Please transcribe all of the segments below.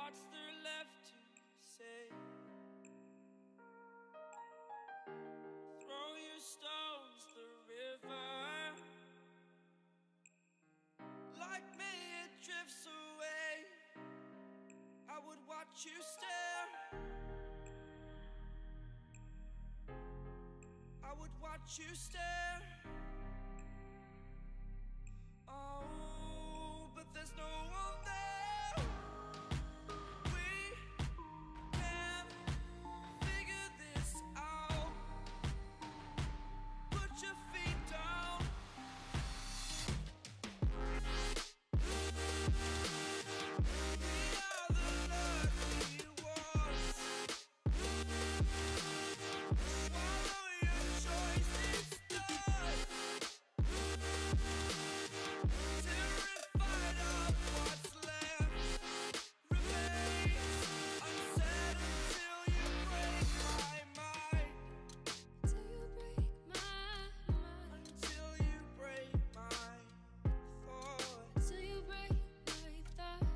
What's there left to say? Throw your stones the river. Like me it drifts away. I would watch you stare. I would watch you stare. Oh, but there's no one there. We can't figure this out. Put your feet down. We are the lucky ones. Swallow your choice, it's done. Terrified of what's left remains unsaid until you break my mind. Till you break my mind. Until you break my thought. Till you break my thought.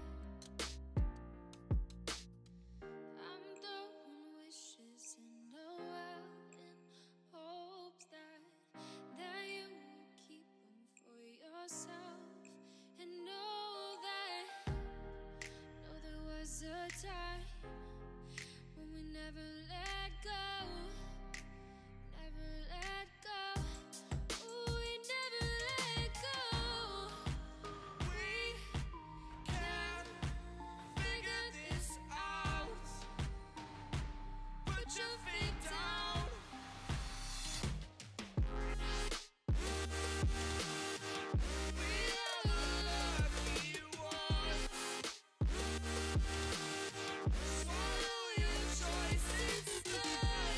I'm throwing wishes in the well in hopes that you keep them for yourself. And know there was a time when we never let go, never let go. Ooh, we never let go. We can't figure this out. Put your feet down. We are the lucky ones. Swallow your choice, it's done.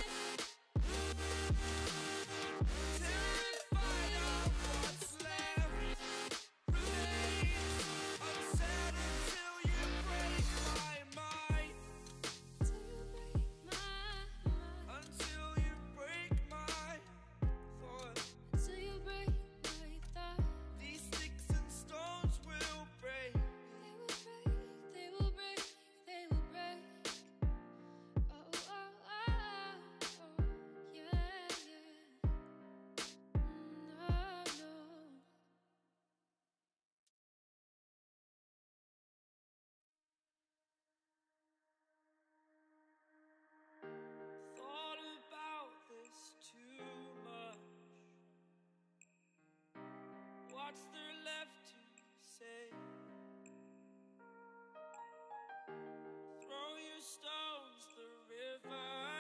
Terrified of what's left remains unsaid until you break my mind. Till you break my mind. Until you break my thought. Until you break my thought. These sticks and stones will break. They will break, they will break, they will break. Oh, oh, oh, oh, yeah, yeah. No, no. Thought about this too much. What's there left to say? Throw your stones the river.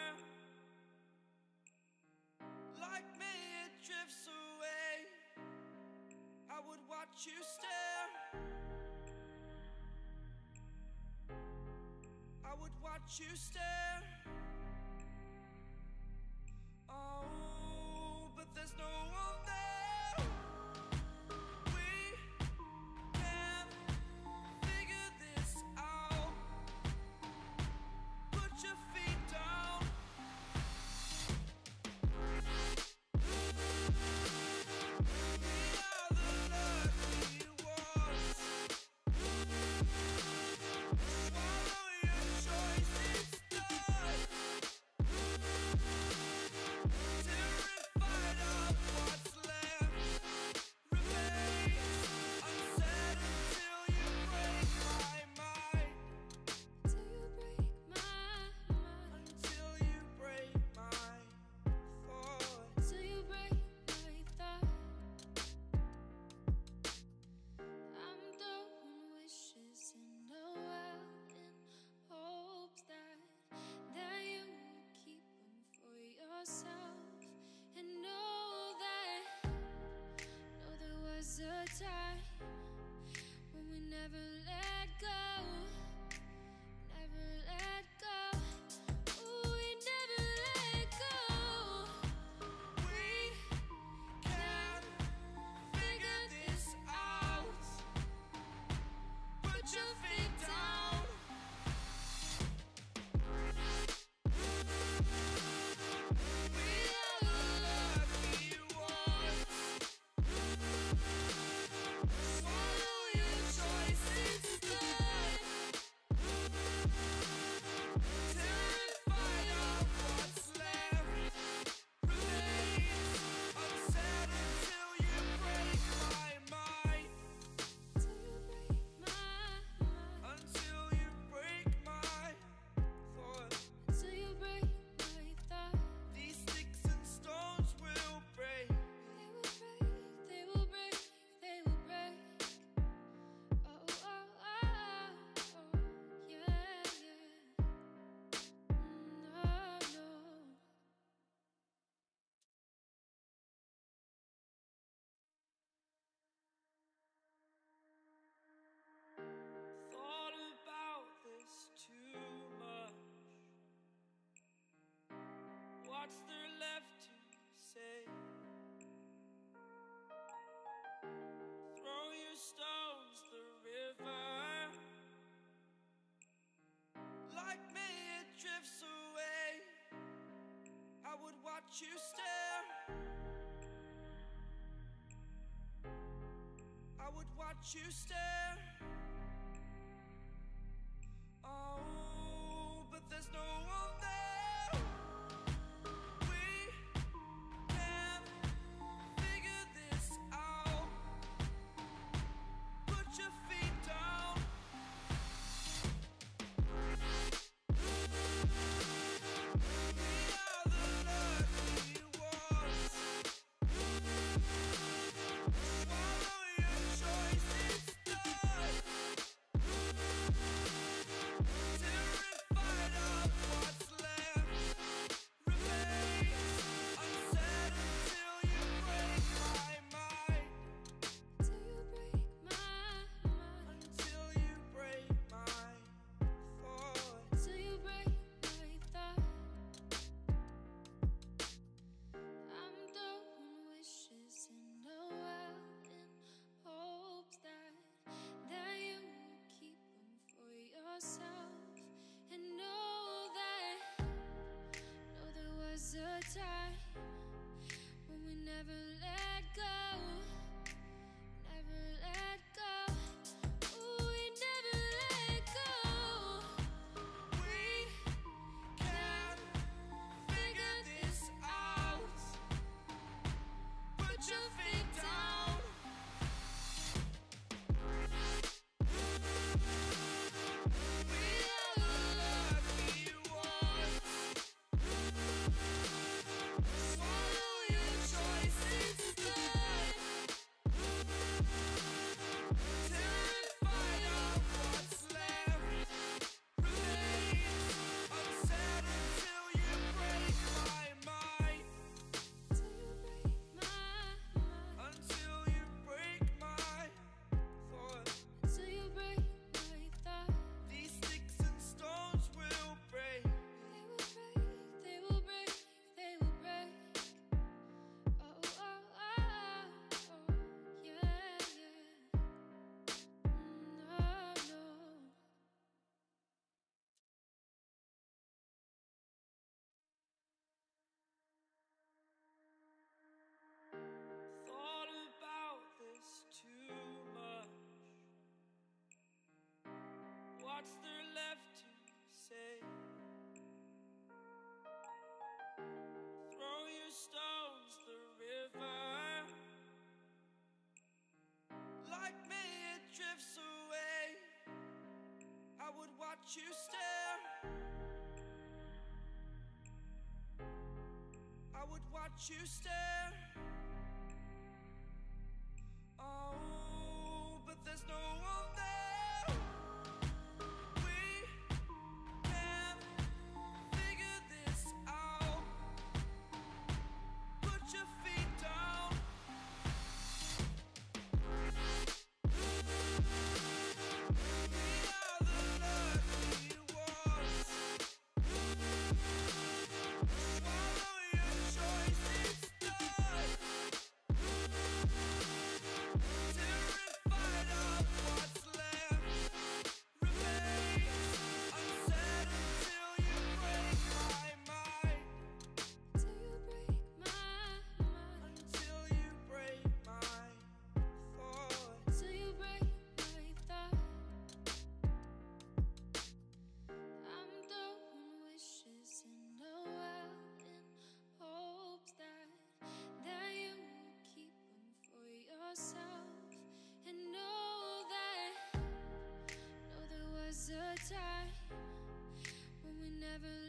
Like me it drifts away. I would watch you stare. I would watch you stare. Oh, but there's no one there. We can't figure this out. Put your feet down. We are the lucky ones. Swallow your choice, it's done. Terrified of what's left remains unsaid until you break my mind. Till you break my mind. Until you break my thought. Till you break my thought. I'm throwing wishes in the well in hopes that you keep them for yourself. And know there was a time when we never let go, never let go. Ooh, we never let go. We can't figure this out. Put your feet down. We are the lucky ones. watch you stare. I would watch you stare. Oh, but there's no one there. We can't figure this out. Put your feet down. We are the lucky ones. Swallow your choice, it's done. Terrified of what's left remains unsaid until you break my mind. Until you break my thoughts. Till you break my thought. I'm throwing wishes in a well in hopes that you keep them for yourself. And know there was a time when we never let go. Never let go. Ooh, we never let go. We can't figure this out. Put your feet down. We are the lucky ones. Swallow your choice, it's done. Terrified of what's left remains unsaid until you break my mind. Till you break my mind. Until you break my thought. Till you break my thought. These sticks and stones will break. They will break, they will break, they will break. Oh, oh, oh, oh, yeah, yeah. No, no. Thought about this too much. What's there left to say? Throw your stones the river. Like me, it drifts away. I would watch you stare. I would watch you stare. Oh, but there's no one there. We can't figure this out. Put your feet down. We are the lucky ones. Swallow your choice, it's done. Terrified of what's left remains unsaid until you break my mind. Till you break my mind. Until you break my thought. Till you break my thought. I'm throwing wishes in a well in hopes that you keep them for yourself. And know there was a time when we never